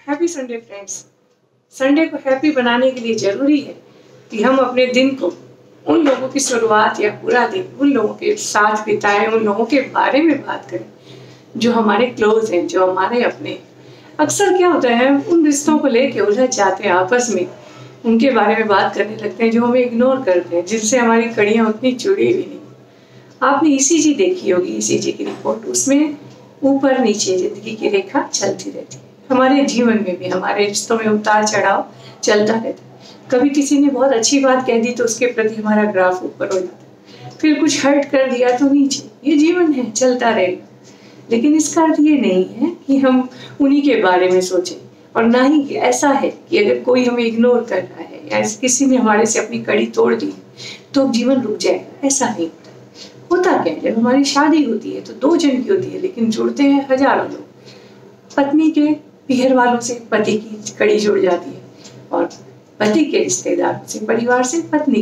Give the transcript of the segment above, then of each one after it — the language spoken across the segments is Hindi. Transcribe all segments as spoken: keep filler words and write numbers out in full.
Happy Sunday friends. संडे को हैप्पी बनाने के लिए ज़रूरी है कि हम अपने दिन को उन लोगों की शुरुआत या पूरा दिन उन लोगों के साथ बिताएं, उन लोगों के बारे में बात करें जो हमारे क्लोज हैं, जो हमारे अपने हैं। अक्सर क्या होता है, उन रिश्तों को लेके उलझ जाते हैं, आपस में उनके बारे में बात करने लगते हैं जो हमें इग्नोर करते हैं, जिनसे हमारी कड़ियाँ उतनी जुड़ी हुई नहीं। आपने ईसीजी देखी होगी, ईसीजी की रिपोर्ट, उसमें ऊपर नीचे जिंदगी की रेखा चलती रहती है। हमारे जीवन में भी, हमारे रिश्तों में उतार चढ़ाव चलता रहता है। कभी किसी ने बहुत अच्छी बात कह दी तो उसके प्रति हमारा ग्राफ ऊपर हो जाता है, फिर कुछ हर्ट कर दिया तो नीचे। ये जीवन है, चलता रहेगा। लेकिन इसका अर्थ ये नहीं है कि हम उन्हीं के बारे में सोचें, और ना ही ऐसा है कि अगर कोई हमें इग्नोर कर रहा है या किसी ने हमारे से अपनी कड़ी तोड़ दी तो जीवन रुक जाएगा। ऐसा नहीं होता। होता क्या है, जब हमारी शादी होती है तो दो जन की होती है, लेकिन जुड़ते हैं हजारों लोग। पत्नी के पीहर वालों से पति की कड़ी जुड़ जाती है, और पति के रिश्तेदार से, परिवार से पत्नी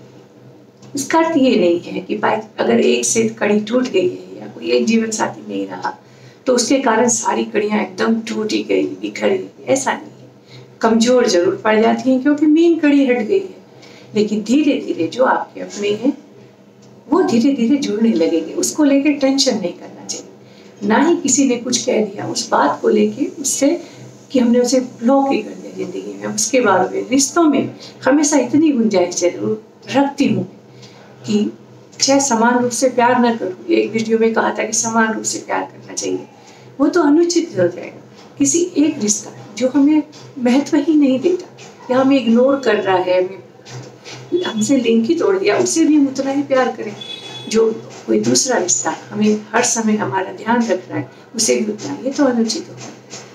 की। इसका अर्थ ये नहीं है कि अगर एक से कड़ी टूट गई है या कोई एक जीवन साथी नहीं रहा तो उसके कारण सारी कड़ियां एकदम टूट ही गई, बिखर गई। ऐसा नहीं है। कमजोर जरूर पड़ जाती हैं क्योंकि मेन कड़ी हट गई है, लेकिन धीरे धीरे जो आपके अपने हैं वो धीरे धीरे जुड़ने लगेंगे। उसको लेकर टेंशन नहीं करना चाहिए। ना ही किसी ने कुछ कह दिया उस बात को लेके उससे कि हमने उसे ब्लॉक ही कर दिया जिंदगी में। उसके बाद में रिश्तों में हमेशा इतनी गुंजाइश जरूर रखती हूँ कि चाहे समान रूप से प्यार न करूँ। एक वीडियो में कहा था कि समान रूप से प्यार करना चाहिए, वो तो अनुचित हो जाएगा। किसी एक रिश्ता जो हमें महत्व ही नहीं देता या हमें इग्नोर कर रहा है, हमें हमसे लिंक ही तोड़ दिया, उसे भी हम उतना ही प्यार करें। जो कोई दूसरा रिश्ता हमें हर समय हमारा ध्यान रख रहा है उसे भी उतना, ये तो अनुचित होगा।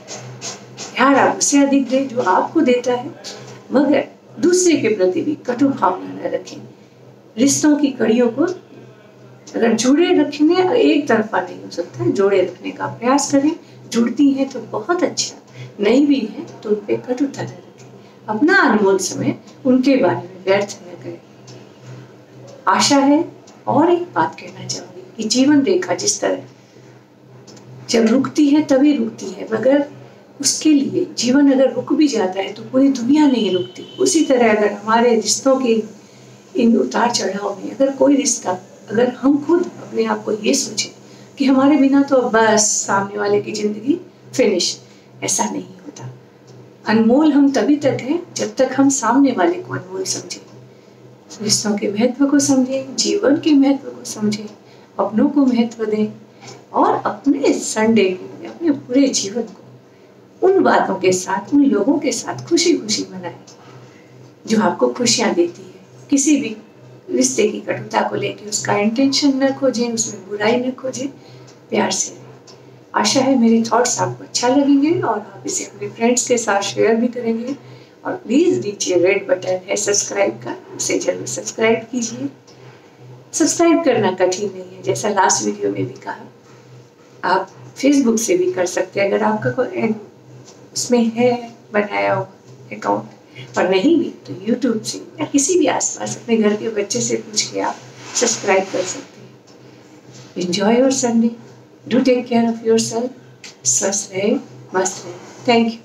प्यार आप उससे अधिक दें जो आपको देता है, मगर दूसरे के प्रति भी कटु भावना न रखें। रिश्तों की कड़ियों को अगर जुड़े रखने, एक तरफा नहीं हो सकता, जोड़े रखने का प्रयास करें। जुड़ती हैं तो बहुत अच्छा, नहीं भी है तो उन पे कटुता न रखें। अपना अनमोल समय उनके बारे में व्यर्थ न करें। आशा है, और एक बात कहना चाहूंगी कि जीवन रेखा जिस तरह जब रुकती है तभी रुकती है, मगर उसके लिए जीवन अगर रुक भी जाता है तो पूरी दुनिया नहीं रुकती। उसी तरह अगर हमारे रिश्तों के इन उतार चढ़ाव में अगर कोई रिश्ता, अगर हम खुद अपने आप को ये सोचें कि हमारे बिना तो बस सामने वाले की जिंदगी फिनिश, ऐसा नहीं होता। अनमोल हम तभी तक हैं जब तक हम सामने वाले को अनमोल समझें, रिश्तों के महत्व को समझें, जीवन के महत्व को समझें, अपनों को महत्व दें, और अपने संडे को, अपने पूरे जीवन को उन बातों के साथ, उन लोगों के साथ खुशी खुशी मनाएं जो आपको खुशियां देती है। किसी भी रिश्ते की कटुता को लेकर उसका इंटेंशन न खोजें, उसमें बुराई न खोजें, प्यार से। आशा है मेरे थॉट्स आपको अच्छा लगेंगे और आप इसे अपने फ्रेंड्स के साथ शेयर भी करेंगे। और प्लीज़ नीचे रेड बटन है सब्सक्राइब का, उसे जरूर सब्सक्राइब कीजिए। सब्सक्राइब करना कठिन नहीं है, जैसा लास्ट वीडियो में भी कहा। आप फेसबुक से भी कर सकते हैं अगर आपका कोई उसमें है बनाया हुआ अकाउंट, और नहीं भी तो यूट्यूब से या किसी भी आसपास अपने घर के बच्चे से पूछ के आप सब्सक्राइब कर सकते हैं। Enjoy your Sunday, do take care of yourself. स्वस्थ रहे, मस्त रहे। Thank you.